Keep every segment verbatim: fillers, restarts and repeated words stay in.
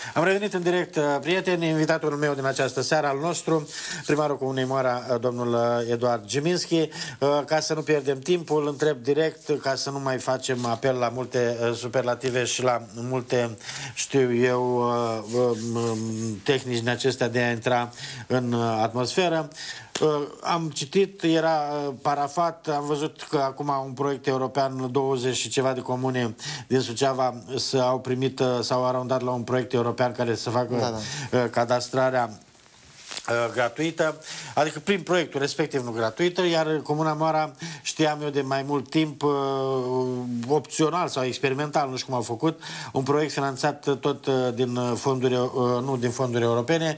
Am revenit în direct, prieteni, invitatul meu din această seară al nostru, primarul Comunei Moara, domnul Eduard Giminski. Ca să nu pierdem timpul, întreb direct, ca să nu mai facem apel la multe superlative și la multe, știu eu, tehnici din acestea de a intra în atmosferă. Am citit, era parafat, am văzut că acum un proiect european, douăzeci și ceva de comune din Suceava s-au primit, s-au arondat la un proiect european care să facă da, da. cadastrarea gratuită, adică prin proiectul respectiv nu gratuită, iar Comuna Moara, știam eu de mai mult timp, opțional sau experimental, nu știu cum au făcut, un proiect finanțat tot din fonduri, nu din fonduri europene,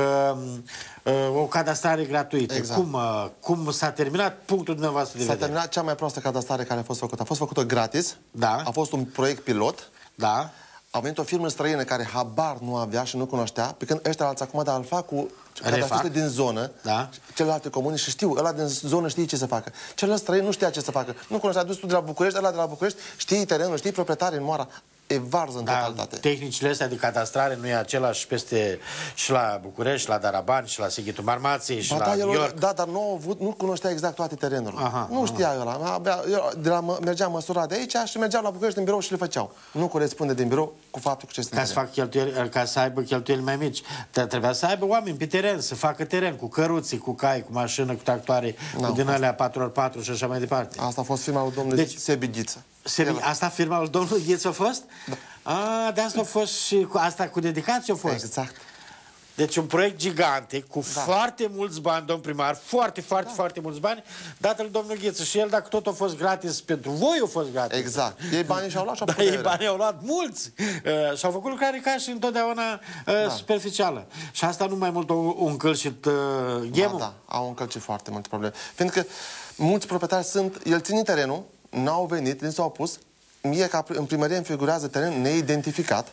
o cadastrare gratuită. Exact. Cum, cum s-a terminat punctul dumneavoastră de vedere? S-a terminat cea mai proastă cadastrare care a fost făcută. A fost făcută gratis, da. A fost un proiect pilot, da. A venit o firmă străină care habar nu avea și nu cunoștea, pe când ăștia alți acum, dar îl fac cu cadastrele din zonă, da. Celelalte comuni și știu, ăla din zonă știe ce să facă. Celălalt străin nu știa ce să facă. Nu cunoștea, dus tu de la București, ăla de la București, știi terenul, știi proprietarii în Moara. E varză în da, totalitate. Tehnicile astea de cadastrare nu e același peste și la București, și la Darabani, și la Sighitul Marmației, și ba, la da, New York. Da, dar nu, a avut, nu cunoștea exact toate terenurile. Aha, nu știa aha. ăla. Eu de la, mergeam măsura de aici și mergeam la București din birou și le făceau. Nu corespunde din birou cu faptul că ce se ca să fac cheltuieli, ca să aibă cheltuieli mai mici. Trebuia să aibă oameni pe teren, să facă teren, cu căruții, cu cai, cu mașină, cu tractoare, cu din alea patru ori patru și așa mai departe. Asta a fost firma lui domnului deci, Sebi Ghiță. Sebi, asta firma lui domnului Ghiță a fost? Da. A, de asta a fost și cu asta cu dedicație a fost. Exact. Deci un proiect gigantic, cu da. foarte mulți bani, domn primar, foarte, foarte, da. foarte mulți bani, dat-l domnul Ghiță. Și el, dacă tot a fost gratis pentru voi, a fost gratis. Exact. Ei banii și-au luat și-au da, ei banii au luat mulți. Uh, și-au făcut lucrare ca și întotdeauna uh, da. superficială. Și asta nu mai mult o încălcit uh, ghemul? Da, da, au încălcit foarte multe probleme. Fiindcă mulți proprietari sunt, el ține terenul, n-au venit, li s-au opus, mie ca în primărie îmi figurează teren neidentificat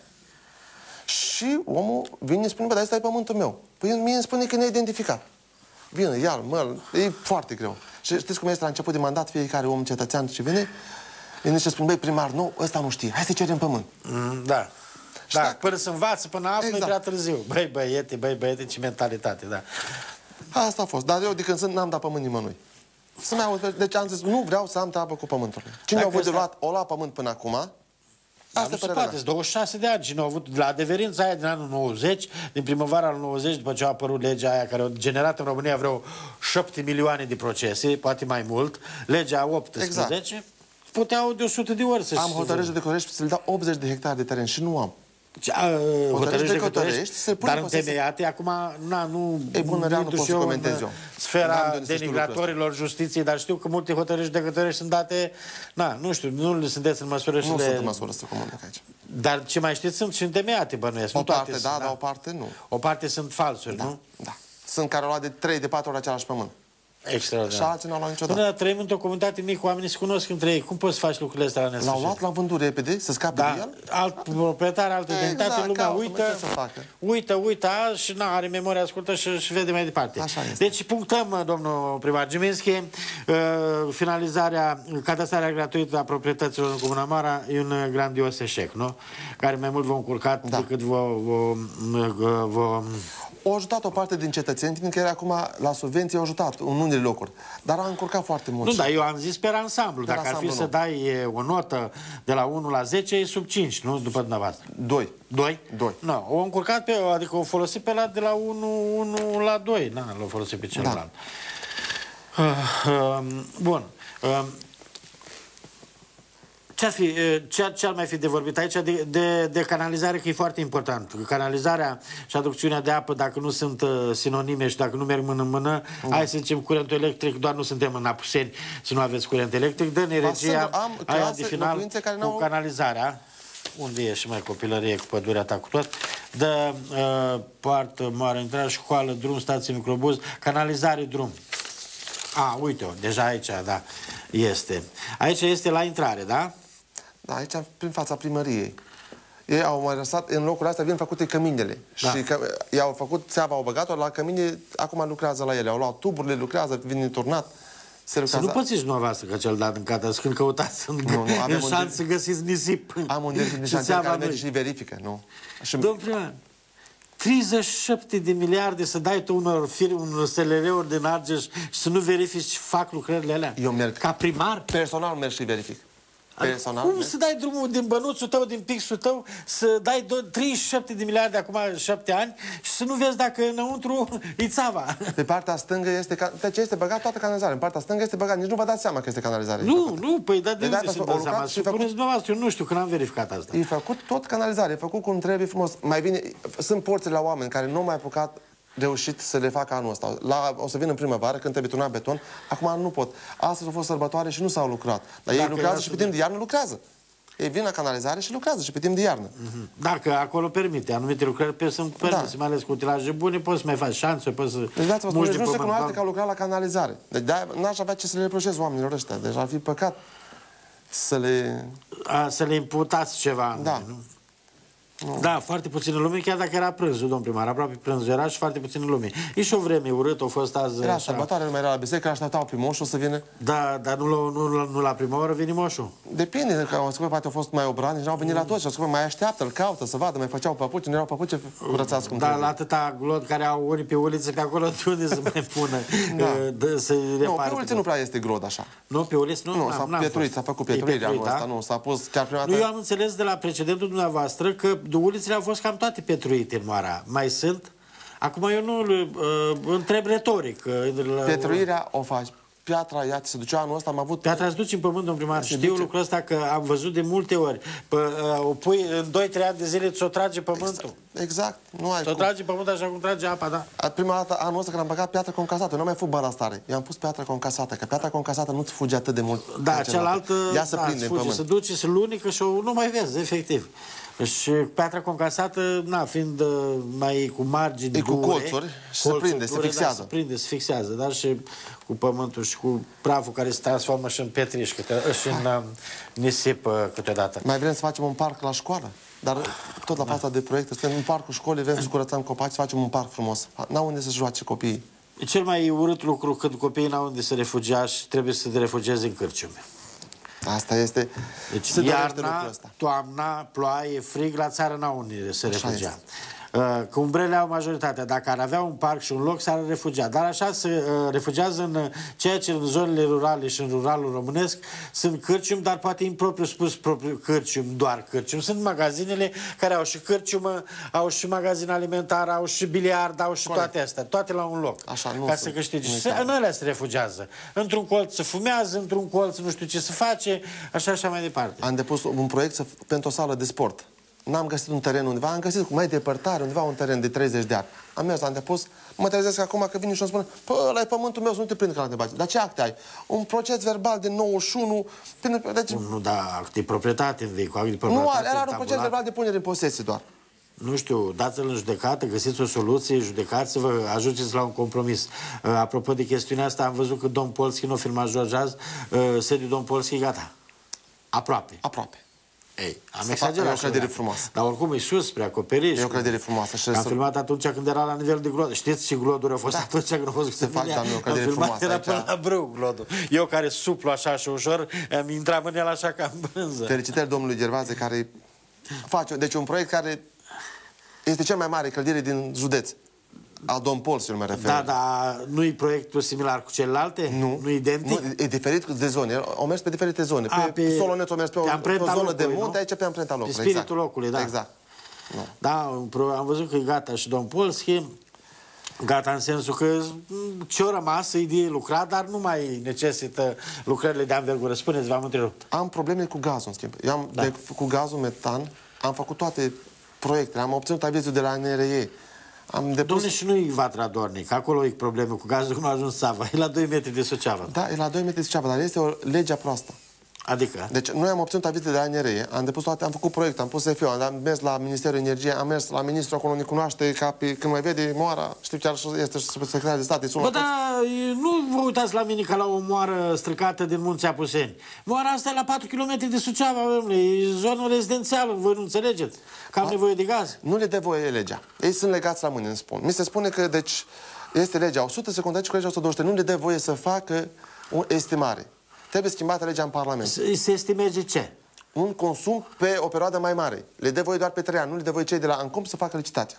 și omul vine și spune, bă, dar ăsta e pământul meu. Păi mie îmi spune că e neidentificat. Vine, ia-l, mă, e foarte greu. Și știți cum este la început de mandat, fiecare om cetățean și vine, vine și spune, băi, primar, nu, ăsta nu știe, hai să cerem pământ. Mm, da. Și da, dacă... până să învață, până află, exact. E prea târziu. Băi, băiete, băi, băiete, ce mentalitate, da. Asta a fost, dar eu de când sunt, n-am dat pământ nimănui. Să mai aud, deci am zis, nu vreau să am treabă cu pământul. Cine a avut de luat, o luat pământ până acum, da, nu se poate, sunt douăzeci și șase de ani. Cine a avut, la adeverința aia din anul nouăzeci, din primăvara anul nouăzeci, după ce a apărut legea aia care a generat în România vreo șapte milioane de procese, poate mai mult, legea optsprezece, exact. Puteau de o sută de ori să-și... Am hotărât de Corești să le dau optzeci de hectare de teren și nu am. Hotărăști de Cătărești, dar întemeiate, acum, na, nu... E bună, rea, nu pot să comentez eu. Sfera denigratorilor justiției, dar știu că multe hotărăști de Cătărești sunt date, na, nu știu, nu sunteți în măsură și nu le... sunt în măsură să comunic aici. Dar ce mai știți, sunt și întemeiate, bănuiesc. O parte, da, dar o parte nu. O parte sunt falsuri, nu? Da. Sunt care au luat de trei, de patru ori același pământ. Extraordinar. Și alții n-au luat niciodată. Până trăim într-o comunitate mică, oamenii se cunosc între ei. Cum poți să faci lucrurile astea la nesfârșit? L-au luat, l-au vândut repede, să scape da, de el? alt proprietar, altă identitate, exact, lumea uită, uită, uită și nu are memoria ascultă și, și vede mai departe. Așa este. Deci punctăm, domnul primar Giminski, uh, finalizarea, cadastrarea gratuită a proprietăților în Comuna Moara e un grandios eșec, nu? Care mai mult v-a încurcat da. decât v-a... Au ajutat o parte din cetățeni, fiindcă era acum la subvenție, au ajutat în unele locuri. Dar a încurcat foarte mult. Nu, dar eu am zis pe ansamblu. Dacă ar fi să dai o notă de la unu la zece, e sub cinci, nu? După dumneavoastră. doi. doi? doi. Nu, o încurcat pe, adică o folosit pe la de la unu la doi. Nu, l-o folosit pe celălalt. Da. Uh, uh, bun. Uh, Ce-ar fi, ce, ce ar mai fi de vorbit aici? De, de, de canalizare, că e foarte important. Canalizarea și aducțiunea de apă, dacă nu sunt uh, sinonime și dacă nu merg mână în mână, mm. hai să zicem curentul electric, doar nu suntem în Apuseni să nu aveți curent electric, dă-ne regia aia de final cu canalizarea. Unde e și mai copilărie cu pădurea ta cu tot? Dă uh, poartă, mare intrare, școală, drum, stație, microbuz, canalizare, drum. A, uite-o, deja aici, da, este. Aici este la intrare, da? Da, aici, prin fața primăriei. Ei au mai lăsat, în locul ăsta vin făcute căminele. Da. Și că, i-au făcut țeava, au băgat-o la cămine, acum lucrează la ele. Au luat tuburile, lucrează, vine turnat. Se Să nu pățiți dumneavoastră că cel dat în catastru, când căutați în, nu, nu, avem în șanț să găsiți nisip. Am un direct de șantier care merge și verifică, nu? Și... Domnul primar, treizeci și șapte de miliarde să dai tu unor firme, unor S L R-uri din Argeș și să nu verifici și fac lucrările alea? Eu merg. Ca primar? Personal merg și verific. Personal, cum merg? să dai drumul din bănuțul tău, din pixul tău, să dai treizeci și șapte de miliarde acum șapte ani și să nu vezi dacă înăuntru e țava? Pe partea stângă este, deci este băgat toată canalizarea. În partea stângă este băgat, nici nu vă dați seama că este canalizare. Nu, nu, păi da, de, de unde să-mi dau seama? Și făcut... Puneți dumneavoastră, eu nu știu, că n-am verificat asta. E făcut tot canalizare, e făcut cum trebuie frumos. Mai bine, sunt porțile la oameni care nu au mai apucat reușit să le facă anul ăsta. La, o să vin în primăvară, când trebuie turnat beton. Acum nu pot. Astăzi a fost sărbătoare și nu s-au lucrat. Dar ei lucrează și pe timp de iarnă lucrează. Ei vin la canalizare și lucrează și pe timp de iarnă. Mm-hmm. Dacă acolo permite, anumite lucrări pe să permite, da. Mai ales cu utilaje bune, poți să mai faci șanțe, poți să... Deci dați vă spune, nu se cunoaște că au lucrat la canalizare. Deci de n-aș avea ce să le reproșez oamenilor ăștia. Deci ar fi păcat să le... A, să le imputați ceva. Da. Nu? Da, foarte puțină lume, chiar dacă era prânzul, domn primar, aproape prânzul era și foarte puțină lume. E și o vreme urât, a fost azi... Era sărbătoare, nu mai era la biserică, așteptau primoșul să vină. Da, dar nu la, nu, nu la prima oră vine moșul. Depinde, că am spus, poate au fost mai obrani și n-au venit la toți. Și au spus, mai așteaptă, îl caută, să vadă, mai făceau păpuci, nu erau păpuci curățați cum da, trebuie. la atâta glod care au unii pe ulițe, pe acolo, de unde să mai pună, da. de, să Nu, pe ulițe nu prea este glod așa. Nu, pe ulițe nu? Nu, s-a pietruit, s-a făcut pietruirea anul ăsta, nu, s-a pus chiar prima dată... Nu, eu am înțeles de la precedentul dumneavoastră că ulițele au fost cam toate pietruite în Moara. Mai sunt? Acum eu nu uh, întreb retoric. Uh, Pietruirea o faci. Piatra, iată, se ducea anul ăsta, am avut... Piatra se duce în pământ, domnul primar. Știu lucrul ăsta că am văzut de multe ori. P uh, o pui în doi trei ani de zile, ți-o trage pământul. Exact, exact. Nu ai ți-o trage pământul așa cum trage apa, da? Prima dată, anul ăsta, când am băgat piatra concasată, nu am mai făcut balastare. Eu am pus piatra concasată, că piatra concasată nu-ți fuge atât de mult. Da, cealaltă, ea se da, prinde în pământ. Se duce, se lunică și o, nu mai vezi, efectiv. Și piatra concasată, na, fiind uh, mai cu margini e cu dure, colțuri și se prinde, se fixează. Da, se prinde, se fixează, dar și cu pământul și cu praful care se transformă și în pietriș, câte, și în uh, nisip uh, câteodată. Mai vrem să facem un parc la școală, dar tot la fața de proiecte, suntem în parcul școlii, vrem să curățăm copaci, să facem un parc frumos. N-au unde să joace copiii. E cel mai urât lucru când copiii n-au unde să refugia și trebuie să se refugieze în cârciume. Asta este... Deci se iarna, toamna, ploaie, frig, la țară n-au unde să refugia. Uh, că umbrele au majoritatea. Dacă ar avea un parc și un loc, s-ar refugia. Dar așa se uh, refugiază în uh, ceea ce în zonele rurale și în ruralul românesc sunt cârciumi, dar poate impropriu spus propriu cârciumi, doar cârciumi. Sunt magazinele care au și cârciumă, au și magazin alimentar, au și biliard, au și Corect. Toate astea. Toate la un loc. Așa, nu ca să câștige. Și în alea se refugiază. Într-un colț se fumează, într-un colț nu știu ce se face, așa așa mai departe. Am depus un proiect să, pentru o sală de sport. N-am găsit un teren undeva, am găsit cu mai depărtare, undeva un teren de treizeci de ani. Am mers, am depus, mă trezesc acum că vine și îmi spune, pă, ăla e pământul meu, să nu te prind că l-am debat. Dar ce acte ai? Un proces verbal de nouăzeci și unu... Deci... Nu, da, act de proprietate în vei, cu act de proprietate. Nu, are, are un proces verbal de punere în posesie doar. Nu știu, dați-l în judecată, găsiți o soluție, judecați-vă, ajungeți la un compromis. Uh, apropo de chestiunea asta, am văzut că domn Polski nu a filmat George azi, uh, sediul domn Polski, gata. Aproape. Aproape. Ei, am exagerat. E o clădire frumoasă. Dar oricum e sus, spre acoperiș. E o clădire frumoasă. Și am să... filmat atunci când era la nivel de glod. Știți ce gloduri au fost da. Atunci când au fost se fac, dar nu e o clădire frumoasă. Era aici. până la brâu glodul. Eu care suplu așa și ușor, am intrat în el așa ca în brânză. Felicitări domnului Gervaze care face, deci un proiect care este cel mai mare clădire din județ. A domn Polski, nu mă refer. Da, dar nu e proiectul similar cu celelalte? Nu. Nu identic? Nu, e diferit de zone. Au mers pe diferite zone. A, pe, pe Soloneț au mers pe, pe, pe o zonă locului, de munte, nu? aici pe amprenta locului. Pe spiritul exact. locului, da. Exact. Nu. Da, am văzut că e gata și domn Polski. Gata în sensul că ce-o rămas e de lucrat, dar nu mai necesită lucrările de anvergură. Spuneți, v-am întrerupt. Am probleme cu gazul, în schimb. Eu am, da. de, cu gazul metan am făcut toate proiectele. Am obținut avizul de la N R E. Am depus... Dom'le, și nu-i Vatra Dornic. Acolo e problemă cu gazul, cum a ajuns Sava. E la doi metri de Suceava. Da, e la doi metri de Suceava, dar este o legea proastă. Adică? Deci noi am obținut avizul de la N R E, am depus toate, am făcut proiecte, am pus F O, am mers la Ministerul Energiei, am mers la ministru, acolo ne cunoaște, ca pe, când mai vede moara, știu chiar este secretar de stat. Bă, dar nu vă uitați la mine ca la o moară stricată din Munții Apuseni. Moara asta e la patru kilometri de Suceava, domnule, e zonă rezidențială, voi nu înțelegeți? Că am A, nevoie de gaz. Nu le dă voie legea. Ei sunt legați la mâini, îmi spun. Mi se spune că, deci, este legea o sută, se contează cu legea o sută douăzeci. Nu le dă voie să facă o estimare. Trebuie schimbată legea în Parlament. Se, se estimeze ce? Un consum pe o perioadă mai mare. Le dă voie doar pe trei ani, nu le dă voie cei de la ANCOM să facă licitația.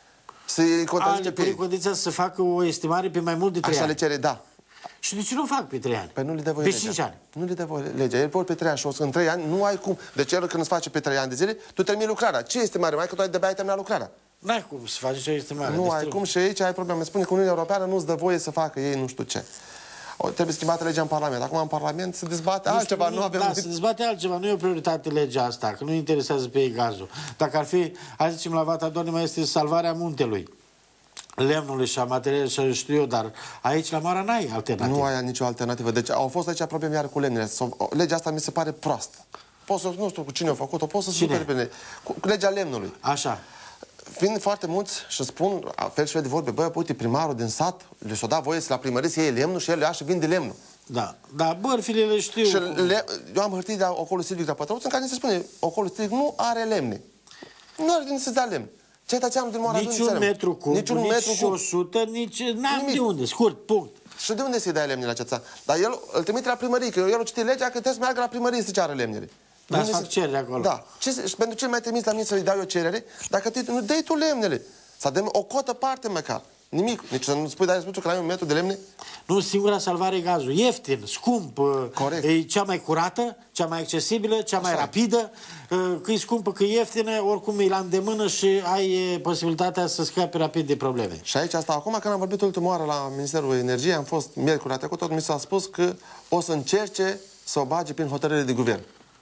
Să-i contrazice pe ei. condiția să facă o estimare pe mai mult de trei Așa ani. le cere, da. Și de ce nu fac pe trei ani? Păi nu le dă voie Pe legea. cinci ani. Nu le dă voie legea. El vor pe trei ani și o să în trei ani nu ai cum. Deci el când îți face pe trei ani de zile, tu termini lucrarea. Ce este mare? Mai că tu ai de-abia ai terminat lucrarea. N-ai cum să faci ce estimare. Nu deci ai trebuie. cum și aici ai probleme. Spune că Uniunea Europeană nu-ți dă voie să facă ei nu știu ce. O, trebuie schimbată legea în Parlament. Acum în Parlament se dezbate Nu altceva, știu, nu avem... Da, se dezbate altceva, nu e o prioritate legea asta, că nu interesează pe ei gazul. Dacă ar fi, hai zicem, la Vata Donima este salvarea muntelui, lemnului și a materialului și știu eu, dar aici la Mara n-ai alternativă. Nu ai nicio alternativă. Deci au fost aici probleme iar cu lemnele. Legea asta mi se pare proastă. Poți să, nu știu cu cine a făcut-o, poți să superi pe ne. Cu, cu legea lemnului. Așa. Fiind foarte mulți și spun, fel și fel de vorbe, băi, uite, primarul din sat le s-o dat voie să la primărie să iei lemnul și el le ia și vinde lemnul. Da, da, bărfile le știu. Și le, eu am hârtii de ocolo Silvic de Pătrăuț în care se spune, ocolo Silvic nu are lemne. Nu are de unde să-ți dea lemn. Cetățeanul din Moara Nici un metru cub, nici un nici metru cub. o sută, nici... N-am de unde, scurt, punct. Și de unde să-i dai lemne la cetățean? Dar el îl trimite la primărie, că el o citi legea că trebuie să meargă la primărie să ceară lemnele. Dar să fac cerere acolo. Da. Ce, și pentru ce mai trimis la mine să-i dau eu cerere dacă tu nu dai tu lemnele? Să dăm o cotă parte măcar. Nimic. Nici să nu spui, dar spui că ai un metru de lemne? Nu, singura salvare e gazul. Ieftin, scump, corect. E cea mai curată, cea mai accesibilă, cea mai Așa. rapidă, că e scumpă, că e ieftină, oricum e la îndemână și ai posibilitatea să scapi rapid de probleme. Și aici asta, acum când am vorbit ultima oară la Ministerul Energiei, am fost miercuri trecut, tot mi s-a spus că o să încerce să o bage prin hotărâre de guvern.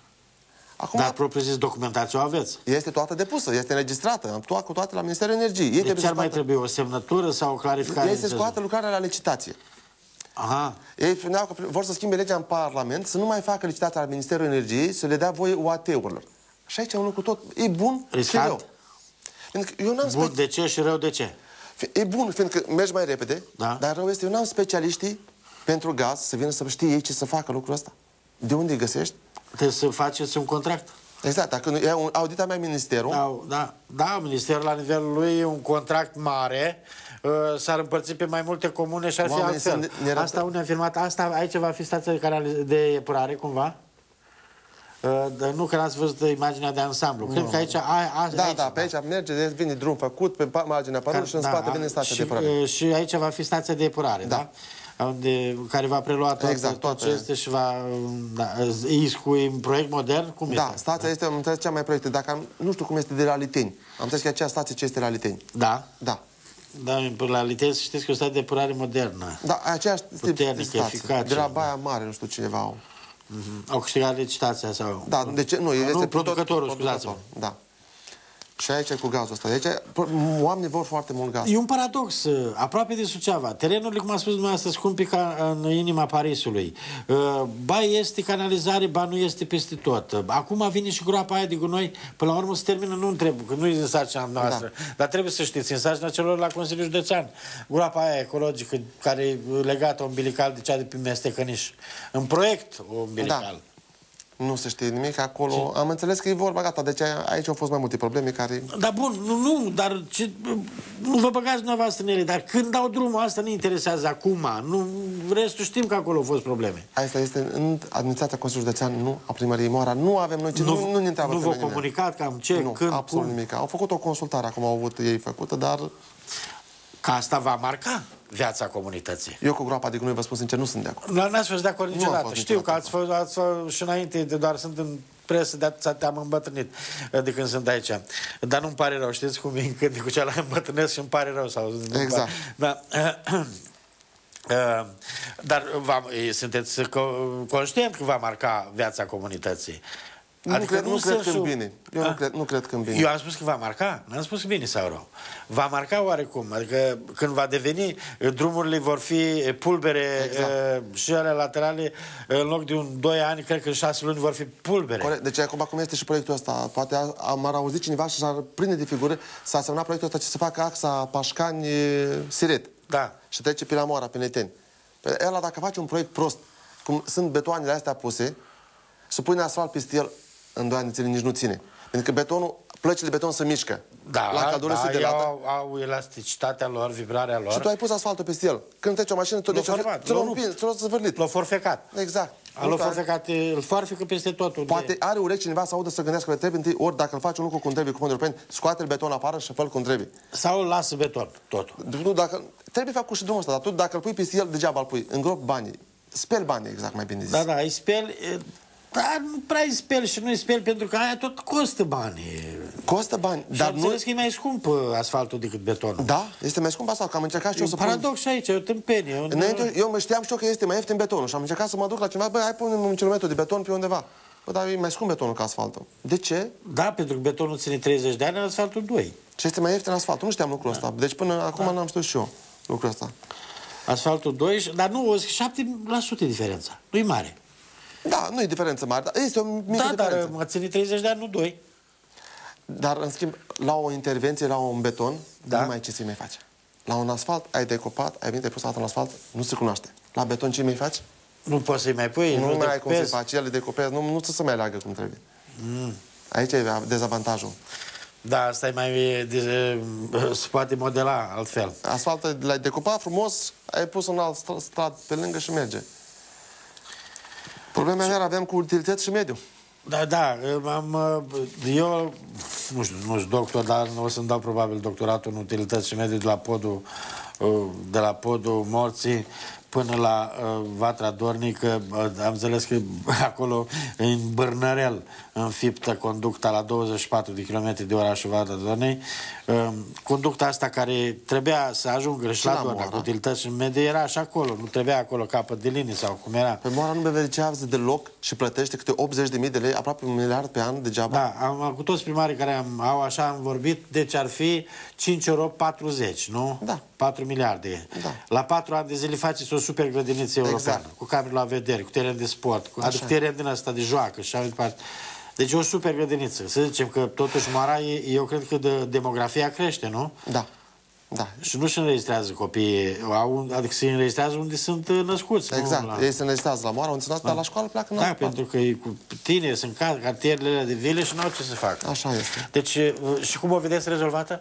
Acum, Dar propriu-zis documentația o aveți. este toată depusă, este înregistrată, am toată cu toate la Ministerul Energiei. Ei Deci ce ar mai scoată, trebui? O semnătură sau o clarificare? ei se scoată lucrarea la licitație. Aha. Ei spuneau că vor să schimbe legea în Parlament, să nu mai facă licitația la Ministerul Energiei, să le dea voie U A T-urilor. Și aici e un lucru tot, e bun Riscant? și rău. Pentru că eu n-am Bun, de ce și rău de ce? E bun, fiindcă mergi mai repede, Da. dar rău este, eu n-am specialiștii pentru gaz să vină să știe ei ce să facă lucrul ăsta. De unde îi găsești? Trebuie să faceți un contract. Exact, dacă nu, e un audita mea ministerul, Da, da, da, ministerul la nivelul lui e un contract mare, uh, s-ar împărți pe mai multe comune și ar fi Oamenii altfel. sunt nerăbdători. Asta unde a afirmat, asta aici va fi stația de, canaliz- de epurare, cumva? Uh, dar nu că n-ați văzut imaginea de ansamblu. Cred că aici... A, a, da, aici, da, pe aici merge, vine drum făcut, pe marginea părului și în da, spate a- vine stația și, de epurare. uh, Și aici va fi stația de epurare, da? da? Unde, care va prelua toate, Exact, tot ce toate. este și va... Da, ISCU e un proiect modern? Cum Da, este? stația este, am înțeles, cea mai proiectă. Dacă am, nu știu cum este de la Liteni. Am înțeles că e aceea stație ce este la Liteni. Da? Da. Da, la Liteni, știți că e o stație de epurare modernă. Da, aceeași tip de Puternică, stație. eficace. De la Baia Mare, nu știu cineva au. Mm-hmm. Au câștigat licitația sau... Da, de ce? Nu, este nu, tot- producătorul, producător, scuzați-mă. Da. Și aici e cu gazul ăsta. Deci, oamenii vor foarte mult gaz. E un paradox, aproape de Suceava. Terenurile, cum a spus dumneavoastră, scumpi ca în inima Parisului. Ba este canalizare, ba nu este peste tot. Acum vine și groapa aia de gunoi, până la urmă se termină, nu întreb, că nu e în sarcina noastră. Da. Dar trebuie să știți, în sarcina celor la Consiliul Județean. Groapa aia ecologică, care e legată umbilical de cea de pe Mestecăniș. În proiect umbilical. Da. Nu se știe nimic acolo. Am înțeles că e vorba, gata. Deci aici au fost mai multe probleme care... Da, bun, nu, nu, dar ce, nu vă băgați dumneavoastră în ele, dar când dau drumul, asta ne interesează acum. Nu, restul știm că acolo au fost probleme. Asta este în administrația Consiliului Județean, nu a primăriei Moara. Nu avem noi ce, nu, nu, nu ne întreabă Nu pe v-au nimeni. comunicat cam ce, Nu, când, absolut cum? nimic. Au făcut o consultare, acum au avut ei făcută, dar Că asta va marca viața comunității. eu cu groapa de gunoi, vă spun sincer, nu sunt de acord. Nu n-ați fost de acord Nu am niciodată. fost Știu că niciodată ați fost, ați fost și înainte, de doar sunt în presă, de atâția te-am îmbătrânit de când sunt aici. Dar nu-mi pare rău, știți cum e când cu cealaltă îmbătrânesc și îmi pare rău. Sau, Exact. Da. Uh, dar va, sunteți co- conștient că va marca viața comunității? Nu Adică cred, nu cred că sensul- în bine. Eu nu cred, nu cred că în bine. Eu am spus că va marca, n-am spus bine sau rău. Va marca oarecum, adică când va deveni, drumurile vor fi pulbere, Exact. uh, și ale laterale, în loc de un doi ani, cred că în șase luni vor fi pulbere. Corect. Deci acum cum este și proiectul ăsta, poate am ar auzit cineva și s-ar prinde de figură să asemăna proiectul ăsta ce se facă axa Pașcani-Siret. Da. Și trece pe la Moara, pe Neteni. Păi ăla dacă face un proiect prost, cum sunt betoanele astea puse, și pune asfalt peste el, în doi ani de zile nici nu ține. Pentru că betonul, plăcile de beton se mișcă. Da, la căldură da, siderată. Au, au elasticitatea lor, vibrarea lor. Și tu ai pus asfaltul peste el. Când trece o mașină, tot de ce ți-l împins, ți-l zvârlit. L-a forfecat. Exact. L-a forfecat, îl forfică peste totul. Poate de... are urechi cineva să audă să gândească că trebuie întâi, ori dacă îl faci un lucru cum trebuie cu fonduri europene, scoate-l beton afară și fă-l cum trebuie. Sau lasă beton, totul. Nu, dacă, trebuie făcut și drumul ăsta, dar tu dacă îl pui peste el, degeaba îl pui. Îngrop banii. Speli banii, exact, mai bine zis. Da, da, îi speli, dar nu prea îi speli și nu îi speli pentru că aia tot costă bani. Costă bani, Și dar am nu... înțeles că e mai scump asfaltul decât betonul. Da, este mai scump asfalt, că am încercat și eu să pun... paradox și aici, e o tâmpenie. Un... Înainte, eu mă știam și eu că este mai ieftin betonul și am încercat să mă duc la cineva, băi, hai pune un kilometru de beton pe undeva. Bă, dar e mai scump betonul ca asfaltul. De ce? Da, pentru că betonul ține treizeci de ani, asfaltul doi. Și este mai ieftin asfaltul. Nu știam lucrul da. ăsta. Deci până acum da. n-am știut și eu lucrul ăsta. Asfaltul doi, dar nu, șapte la sută diferența. Nu-i mare. Da, nu e diferență mare, dar este o mică da, diferență. Dar mă ține treizeci de ani, nu doi. Dar, în schimb, la o intervenție, la un beton, da. nu mai ce ți mai face. La un asfalt, ai decopat, ai venit, ai pus altă în asfalt, nu se cunoaște. La beton ce mai faci? Nu poți să-i mai pui, nu, nu mai ai cum să-i faci, ele decopezi, nu, nu se mai aleagă cum trebuie. Mm. Aici e dezavantajul. Da, asta e mai... De, se poate modela altfel. Asfaltul l-ai decupat frumos, ai pus un alt strat pe lângă și merge. Problema mea avem cu utilități și mediu. Da, da, am, eu, nu știu, nu știu doctor, dar o să-mi dau probabil doctoratul în utilități și mediu de la podul, de la podul Morții până la uh, Vatra Dornică. Am înțeles că acolo, în Bârnărel, înfiptă conducta la douăzeci și patru de kilometri de orașul Vatra Dornei. Uh, conducta asta care trebuia să ajungă și la Dornea, cu utilități și mediu, era și acolo. Nu trebuia acolo capăt de linie sau cum era. Pe Moara nu beneficiază deloc și plătește câte optzeci de mii de lei, aproape un miliard pe an degeaba. Da, am, cu toți primarii care am, au așa am vorbit, deci ar fi cinci ori patruzeci, nu? Da. patru miliarde. Da. La patru ani de zile faceți o super grădiniță europeană, exact. cu camere la vedere, cu teren de sport, cu adică teren din ăsta de joacă și așa mai departe. Deci o super grădiniță. Să zicem că totuși Moara, eu cred că de, demografia crește, nu? Da. Da. Și nu se înregistrează copiii, au, adică se înregistrează unde sunt născuți. Exact. Nu? La... Ei se înregistrează la Moara, unde sunt da. Dar la școală pleacă în Da, altă pentru că e cu tine, sunt cartierele de vile și nu au ce să facă. Așa este. Deci, și cum o vedeți rezolvată?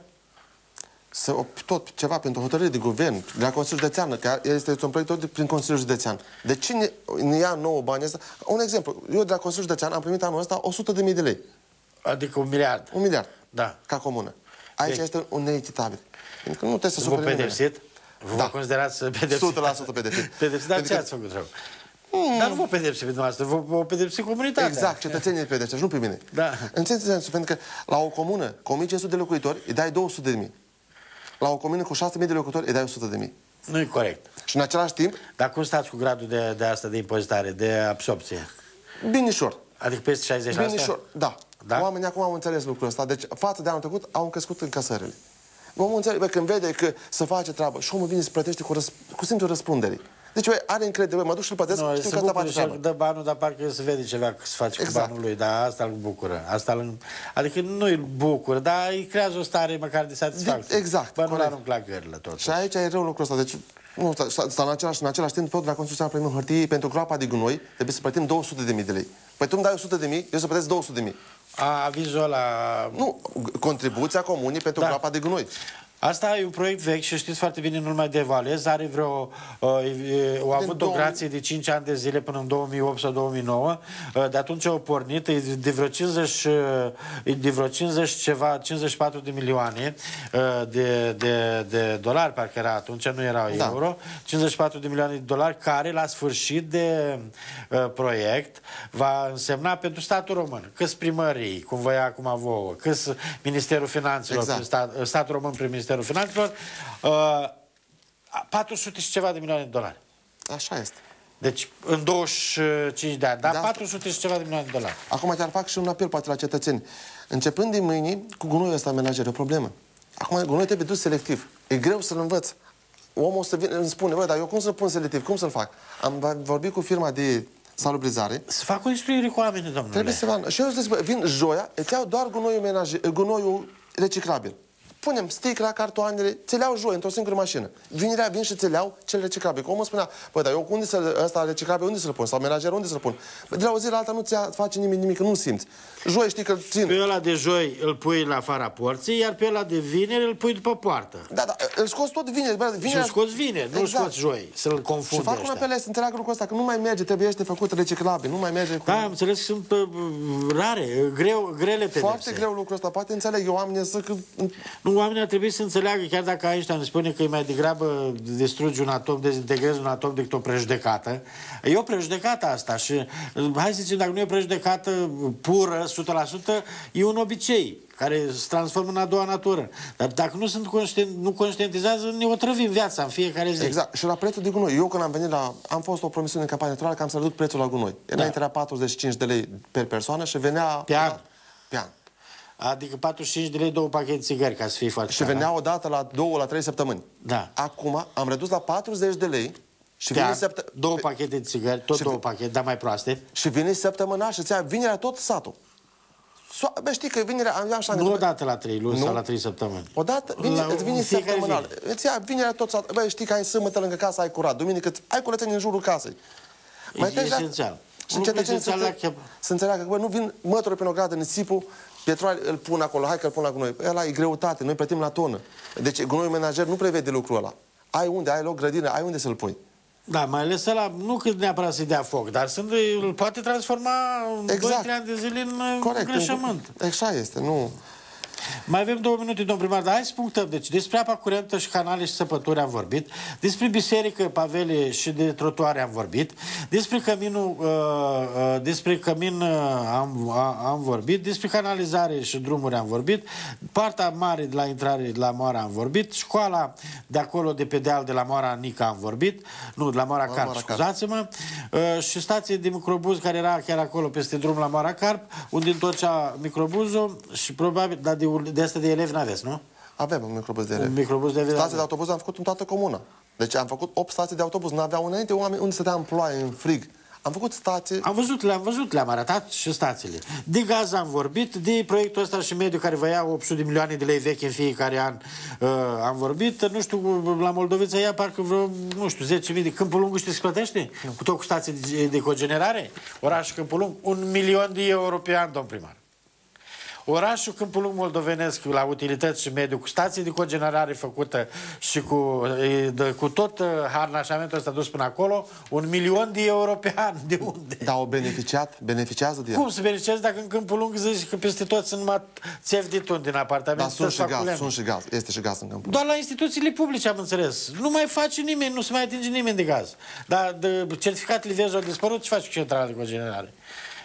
Să, tot ceva pentru hotărâre de guvern, de la Consiliul Județean, că este un proiect tot prin Consiliul Județean. De cine ne ia nouă banii ăsta? Un exemplu, eu de la Consiliul Județean am primit anul ăsta o sută de mii de lei. Adică un miliard. Un miliard. Da. Ca comună. Aici deci, este un neechitabil. Pentru că nu trebuie să supere nimeni. Vă pedepsit? Vă da. considerați pedepsit? o sută la sută pedepsit. Pedepsit, dar ce ați făcut rău? Mm. Dar nu vă pedepsi pe dumneavoastră, vă, vă pedepsi comunitatea. Exact, cetățenii pedepsești, nu pe mine. Da. În ce sensul? Pentru că la o comună cu o mie cinci sute de locuitori îi dai două sute de mii. La o comună cu șase mii de locuitori îi dai o sută de mii. Nu e corect. Și în același timp... Dar cum stați cu gradul de, de asta de impozitare, de absorpție? Binișor. Adică peste șaizeci la sută? Binișor, da. Da. Oamenii acum au înțeles lucrul ăsta. Deci, față de anul trecut, au crescut încasările. Omul înțelege, bă, când vede că se face treabă și omul vine să plătește cu, răsp- cu simțul răspunderii. Deci, bă, are încredere, bă, mă duc și-l plătesc, no, știu că asta face treabă. Dă banul, dar parcă se vede ceva că se face exact. Cu banul lui, dar asta îl bucură. Asta îl... Adică nu îl bucură, dar îi creează o stare măcar de satisfacție. Exact. Bă, nu l-arunc la gările tot. Și aici e rău lucrul ăsta. Deci, nu, sta, sta în, același, în același timp, tot la construcția primim hârtie pentru groapa de gunoi, trebuie să plătim două sute de mii de lei. Păi tu îmi dai o sută de mii, eu să plătesc două sute de mii. A, avizul ăla... Nu, contribuția comunii pentru da. groapa de gunoi. Asta e un proiect vechi și știți foarte bine, nu-l mai devaluez. Are vreo... Uh, au avut o grație de cinci ani de zile până în două mii opt sau două mii nouă. Uh, de atunci au pornit, e de vreo cincizeci, uh, de vreo cincizeci ceva, cincizeci și patru de milioane uh, de, de, de dolari, parcă era atunci, nu erau da. euro. cincizeci și patru de milioane de dolari, care la sfârșit de uh, proiect va însemna pentru statul român, câți primării, cum vă ia acum vouă, câți Ministerul Finanțelor, exact. stat, statul român prin Ministerul Finanțelor, uh, patru sute și ceva de milioane de dolari. Așa este. Deci, în douăzeci și cinci de ani, dar da, patru sute și ceva de milioane de dolari. Acum chiar fac și un apel poate la cetățeni. Începând din mâine, cu gunoiul ăsta menajer, e o problemă. Acum, gunoiul trebuie dus selectiv. E greu să-l învăț. Omul o să vină, îmi spune, băi, dar eu cum să-l pun selectiv? Cum să-l fac? Am vorbit cu firma de salubrizare. Să fac o instruire cu oamenii, domnule. Trebuie să fac. Și eu zic, bă, vin joia, îți iau doar gunoiul menajer, gunoiul reciclabil. punem sticla, cartoanele, ți le iau joi într-o singură mașină. Vinerea vin și ți le iau cel reciclabil. Că omul spunea, băi, dar eu unde să ăsta reciclabil, unde să-l pun? Sau menajer, unde să-l pun? Bă, de la o zi la alta nu ți face nimeni nimic, nu simți. Joi știi că țin. Pe ăla de joi îl pui la afara porții, iar pe ăla de vineri îl pui după poartă. Da, da, îl scoți tot vineri. Bă, vinerea... Și îl scoți vineri, nu îl exact. scoți joi, să-l confunde. Și fac un apel să înțeleagă lucrul ăsta, că nu mai merge, trebuie este făcut reciclabil, nu mai merge cu... Da, am înțeles că sunt uh, rare, greu, grele pedepse. Foarte greu lucrul ăsta, poate înțeleg eu oamenii să... Că... Nu, oamenii ar trebui să înțeleagă, chiar dacă Einstein spune că e mai degrabă distrugi un atom, dezintegrezi un atom decât o prejudecată. E o prejudecată asta și hai să zicem, dacă nu e o prejudecată pură, o sută la sută, e un obicei care se transformă în a doua natură. Dar dacă nu sunt conștient, nu conștientizează, ne otrăvim viața în fiecare zi. Exact. Și la prețul de gunoi. Eu când am venit la... Am fost o promisiune în campanie electorală că am să reduc prețul la gunoi. Da. Înainte era patruzeci și cinci de lei per persoană și venea... Pe an. Pe an. Adică patruzeci și cinci de lei, două pachete țigări, ca să fie foarte Și venea o dată la două, la trei săptămâni. Da. Acum am redus la patruzeci de lei și vine săptă... două pachete de țigări, tot două pachete, dar mai proaste. Și vine săptămâna și îți ia vinerea tot satul. So, bă, știi că vinerea... Am, așa, nu odată la trei luni sau la trei săptămâni. Odată vine, la, îți vine săptămânal. Îți ia vinerea tot satul. Bă, știi că ai sâmbătă lângă casă, ai curat. Duminică ai curățenie în jurul casei. Mai e esențial. Și cetățenii să, să înțeleagă că, bă, nu vin mături pe o gradă, nisipul, petrol îl pun acolo, hai că îl pun la gunoi. Ăla e greutate, noi plătim la tonă. Deci gunoiul menajer nu prevede lucrul ăla. Ai unde, ai loc, grădină, ai unde să-l pui. Da, mai ales ăla, nu cât neapărat să-i dea foc, dar sunt, îl poate transforma în exact. doi trei ani de zile în Corect, îngrășământ. Așa este, nu... Mai avem două minute, domn primar, dar hai să punctăm. Deci despre apa curentă și canale și săpături am vorbit, despre biserică, pavele și de trotuare am vorbit, despre căminul, uh, uh, despre cămin uh, am, uh, am vorbit, despre canalizare și drumuri am vorbit, partea mare de la intrare de la Moara am vorbit, școala de acolo, de pe deal, de la Moara Nica am vorbit, nu, de la Moara Carp, scuzați-mă, uh, și stație de microbuz care era chiar acolo peste drum la Moara Carp, unde întorcea microbuzul și probabil, dar de De asta de elevi n-aveți, nu? Avem un microbuz de elevi. Un microbuz de elevi. Stații de autobuz am făcut în toată comuna. Deci am făcut opt stații de autobuz. N-aveau înainte oameni unde stătea în ploaie, în frig. Am făcut stații... Am văzut, le-am văzut, le-am arătat și stațiile. De gaz am vorbit, de proiectul ăsta și mediu care vă ia opt sute de milioane de lei vechi în fiecare an uh, am vorbit. Nu știu, la Moldovița ia parcă vreo, nu știu, zece mii de... Câmpul Lung știți se plătește? Cu tot cu stații de, de cogenerare? Orașul Câmpul Lung, un milion de euro pe an, domn primar. Orașul Câmpul Lung moldovenesc la utilități și mediu, cu stații de cogenerare făcută și cu, de, cu tot harnașamentul ăsta dus până acolo, un milion de euro pe an. De unde? Dar au beneficiat? Beneficiază de el? Cum să beneficiază dacă în Câmpul Lung zici că peste tot sunt numai țevi de tun din apartament? Da, sunt și gaz, sunt și gaz. Este și gaz în Câmpul Lung. Doar la instituțiile publice am înțeles. Nu mai face nimeni, nu se mai atinge nimeni de gaz. Dar de certificatele verzi au dispărut, ce faci cu centrala de cogenerare?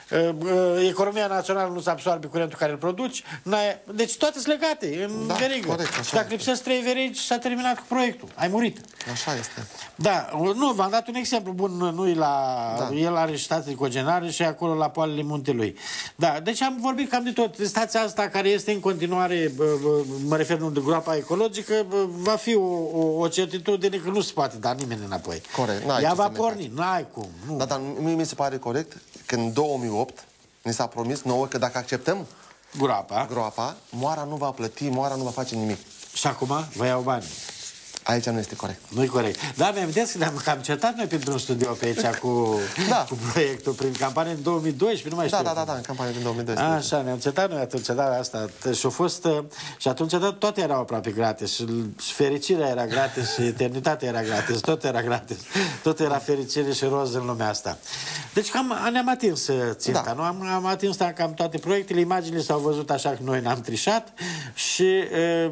Economia națională nu se absorbe curentul care îl produci. Deci toate sunt legate în da, verigă. Corect, și dacă lipsesc trei verigi, s-a terminat cu proiectul. Ai murit. Așa este. Da, nu, v-am dat un exemplu bun. Nu la, da. El are și stație de cogenerare și acolo la poalele muntelui. Da, deci am vorbit cam de tot. Stația asta care este în continuare, mă refer nu de groapa ecologică, va fi o, o, o certitudine că nu se poate da nimeni înapoi. Corect. Ea va porni, n-ai cum. Nu. Da, dar mie mi se pare corect că în două mii opt ni s-a promis nouă că dacă acceptăm groapa, groapa, Moara nu va plăti, Moara nu va face nimic. Și acum vă iau bani. Aici nu este corect. Nu e corect. Da, mi-am vedeți că ne-am cam certat noi pentru un studio pe aici cu, da. cu proiectul prin campanie în două mii doisprezece, nu mai știu. Da, da, da, da, în campanie din două mii doisprezece. Așa, ne-am certat noi atunci, da, asta. Și a fost, și atunci da, toate erau aproape gratis. Și, și fericirea era gratis, și eternitatea era gratis, tot era gratis. Tot era fericire și roz în lumea asta. Deci cam ne-am atins ținta, da. Nu? Am, am atins cam toate proiectele, imaginile s-au văzut așa că noi n-am trișat și e,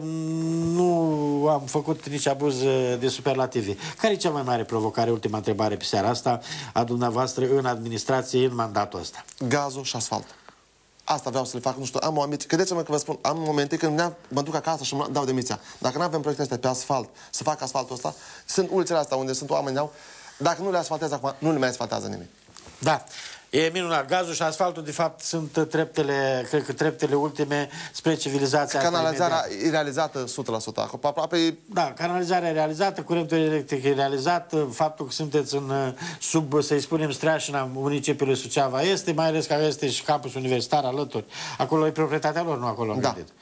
nu am făcut nici abuz de superlativi. Care e cea mai mare provocare, ultima întrebare pe seara asta, a dumneavoastră în administrație, în mandatul ăsta? Gazul și asfalt. Asta vreau să le fac, nu știu, am momente, credeți-mă că vă spun, am momente când mă duc acasă și mă dau demisia. Dacă nu avem proiecte astea pe asfalt, să fac asfaltul ăsta, sunt ulițele astea unde sunt oameni, au, dacă nu le asfaltez acum, nu le mai asfaltează nimeni. Da. E minunat. Gazul și asfaltul, de fapt, sunt treptele, cred că treptele ultime spre civilizația. Canalizarea e realizată o sută la sută. Aproape... Da, canalizarea e realizată, curentul electric e realizat, faptul că sunteți în sub, să-i spunem, streașina municipiului Suceava este, mai ales că este și campus universitar alături. Acolo e proprietatea lor, nu acolo am da. gândit.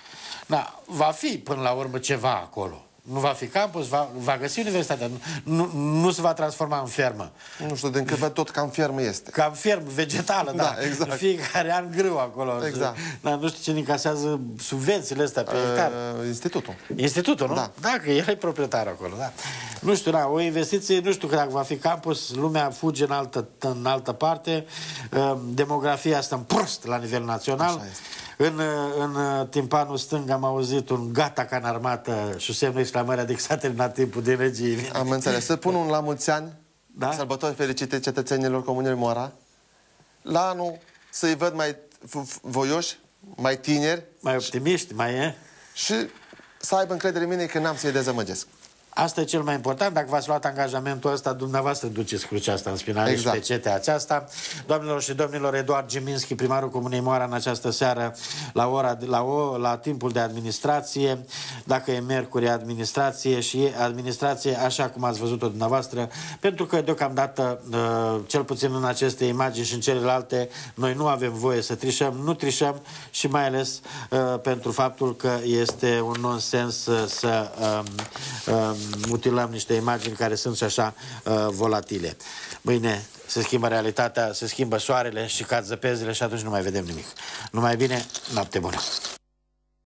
Da, va fi până la urmă ceva acolo. Nu va fi campus, va, va găsi universitatea. Nu, nu, nu se va transforma în fermă. Nu știu, din cât văd tot cam fermă este. Cam fermă, vegetală, da. Da, exact. În fiecare an grâu acolo. Exact. Da, nu știu cine încasează subvențiile astea pe hectar. Uh, institutul. Institutul, nu? Da. Da, că el e proprietar acolo, da. Nu știu, da, o investiție, nu știu că dacă va fi campus, lumea fuge în altă, în altă parte, demografia asta în prost la nivel național. În, în timpanul stâng am auzit un gata ca în armată și semnul exclamării, adică s-a terminat timpul de energie. Am înțeles. Să pun un la mulți ani, da? Sărbători fericite cetățenilor Comunei Moara. La anul să-i văd mai voioși, mai tineri. Mai optimiști, mai e. Și să aibă încredere în mine că n-am să-i dezamăgesc. Asta e cel mai important. Dacă v-ați luat angajamentul ăsta, dumneavoastră duceți crucea asta în spinare exact. Și pe cetea aceasta. Doamnelor și domnilor, Eduard Giminski, primarul Comunei Moara, în această seară, la, ora, la, o, la timpul de administrație, dacă e miercuri, administrație și administrație, așa cum ați văzut-o dumneavoastră, pentru că deocamdată, cel puțin în aceste imagini și în celelalte, noi nu avem voie să trișăm, nu trișăm și mai ales pentru faptul că este un nonsens să um, um, mutilăm niște imagini care sunt și așa uh, volatile. Mâine se schimbă realitatea, se schimbă soarele și cad zăpezile și atunci nu mai vedem nimic. Numai bine, noapte bună!